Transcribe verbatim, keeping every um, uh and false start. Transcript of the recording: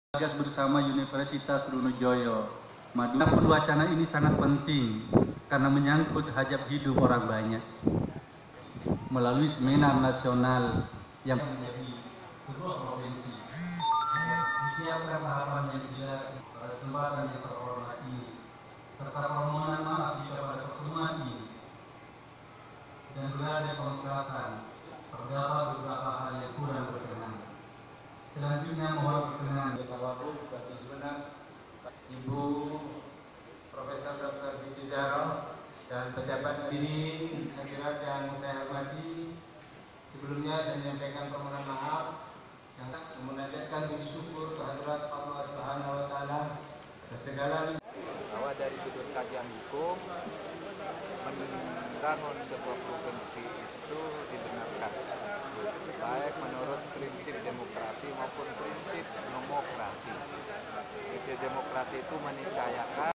Tugas bersama Universitas Trunojoyo Madura pun wacana ini sangat penting karena menyangkut hajat hidup orang banyak melalui seminar nasional yang menjadi sebuah provinsi. Disiapkan tahapan yang jelas pada kesempatan yang terhormat ini serta permohonan maaf jika pada pertemuan ini dan berada pementasan terdapat beberapa hal yang kurang berkenan. Selanjutnya mohon berkenan Wabuk bagi sebenar Ibu Profesor Doktor Siti Zahra dan pejabat hadirin hadirat yang saya hormati. Sebelumnya saya menyampaikan permohonan maaf yang memunajatkan puji syukur kehadirat Allah Subhanahu wa taala atas segala bahwa dari sudut kajian hukum membangun sebuah provinsi itu dibenarkan baik menurut prinsip demokrasi maupun prinsip nomokrasi. Prinsip demokrasi itu meniscayakan